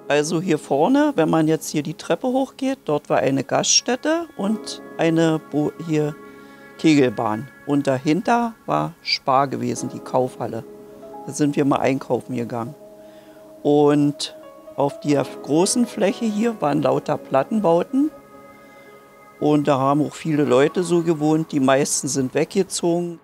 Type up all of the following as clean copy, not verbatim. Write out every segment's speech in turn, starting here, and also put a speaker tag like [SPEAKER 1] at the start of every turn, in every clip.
[SPEAKER 1] Also hier vorne, wenn man jetzt hier die Treppe hochgeht, dort war eine Gaststätte und eine hier Kegelbahn. Und dahinter war Spar gewesen, die Kaufhalle. Da sind wir mal einkaufen gegangen. Und auf der großen Fläche hier waren lauter Plattenbauten. Und da haben auch viele Leute so gewohnt. Die meisten sind weggezogen.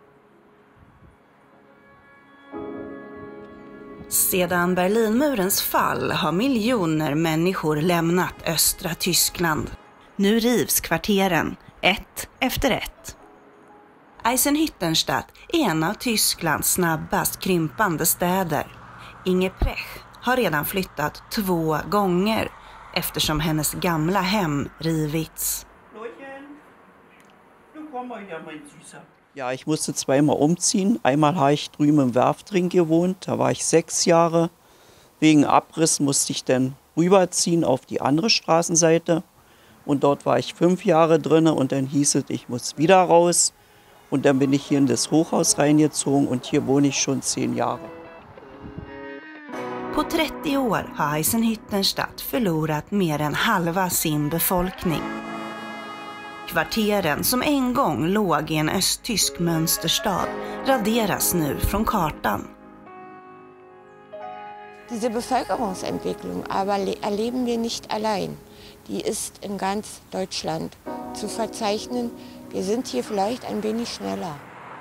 [SPEAKER 2] Sedan Berlinmurens fall har miljoner människor lämnat östra Tyskland. Nu rivs kvarteren, ett efter ett. Eisenhüttenstadt är en av Tysklands snabbast krympande städer. Inge Prech har redan flyttat 2 gånger eftersom hennes gamla hem rivits.
[SPEAKER 1] Ja, ich musste zweimal umziehen. Einmal habe ich drüben im Werftring gewohnt, da war ich 6 Jahre. Wegen Abriss musste ich dann rüberziehen auf die andere Straßenseite. Und dort war ich 5 Jahre drin und dann hieß es, ich muss wieder raus. Und dann bin ich hier in das Hochhaus reingezogen und hier wohne ich schon 10 Jahre.
[SPEAKER 2] På 30 år har Eisenhüttenstadt förlorat mer än halva sin befolkning. Kvarteren som en gång låg i en östtysk mönsterstad raderas nu från kartan.
[SPEAKER 3] Diese Bevölkerungsentwicklung aber erleben wir nicht allein. Die ist in ganz Deutschland zu verzeichnen. Wir sind hier vielleicht ein wenig schneller.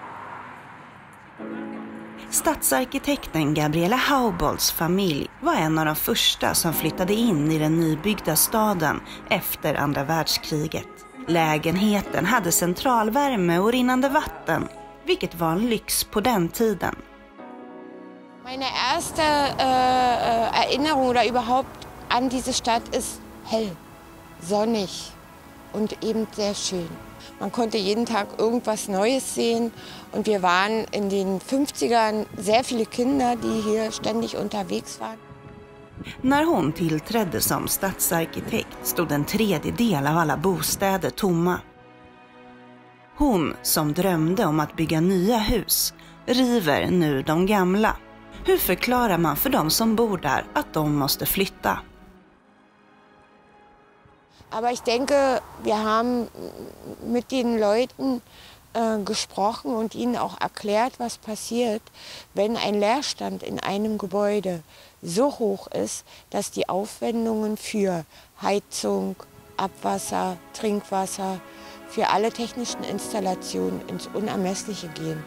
[SPEAKER 2] Stadsarkitekten Gabriele Haubolds familj var en av de första som flyttade in i den nybyggda staden efter andra världskriget. Lägenheten hade centralvärme och rinnande vatten, vilket var en lyx på den tiden.
[SPEAKER 3] Meine erste Erinnerung oder überhaupt an diese Stadt ist hell, sonnig und eben sehr schön. Man konnte jeden Tag irgendwas Neues sehen und wir waren in den 50ern sehr viele Kinder, die hier ständig unterwegs waren.
[SPEAKER 2] När hon tillträdde som stadsarkitekt stod en tredjedel av alla bostäder tomma. Hon som drömde om att bygga nya hus river nu de gamla. Hur förklarar man för de som bor där att de måste flytta?
[SPEAKER 3] Aber ich denke, wir haben mit den Leuten gesprochen und ihnen auch erklärt, was passiert, wenn ein Leerstand in einem Gebäude so hoch ist, dass die Aufwendungen für Heizung, Abwasser, Trinkwasser, für alle technischen Installationen ins Unermessliche gehen.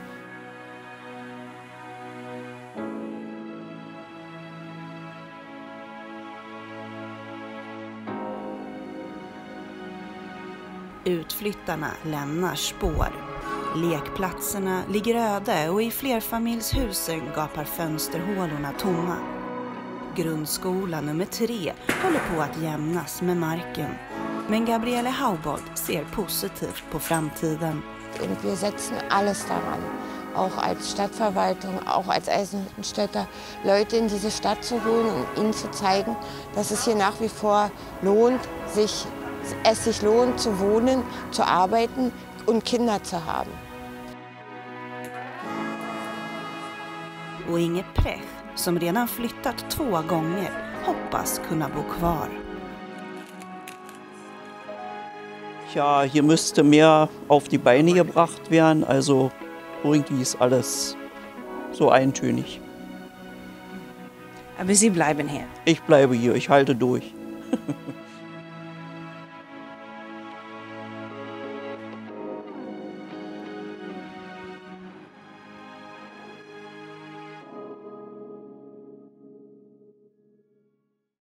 [SPEAKER 2] Utflyttarna lämnar spår. Lekplatserna ligger öde och i flerfamiljshusen gapar fönsterhålorna tomma. Grundskola nummer 3 håller på att jämnas med marken. Men Gabriele Haubold ser positivt på framtiden.
[SPEAKER 3] Und wir setzen alles daran, auch als Stadtverwaltung, auch als Eisenhüttenstädter, Leute in diese Stadt zu holen und ihnen zu zeigen, dass es hier nach wie vor lohnt, es sich lohnt zu wohnen, zu arbeiten und Kinder zu haben.
[SPEAKER 2] Och Inge Prech, som redan flyttat 2 gånger, hoppas kunna bo kvar.
[SPEAKER 1] Ja, hier müsste mehr auf die Beine gebracht werden. Also irgendwie ist alles so eintönig.
[SPEAKER 4] Aber Sie bleiben hier?
[SPEAKER 1] Ich bleibe hier, ich halte durch.